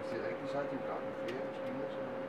det er rigtigt, så har de jo gang med flere maskiner. Så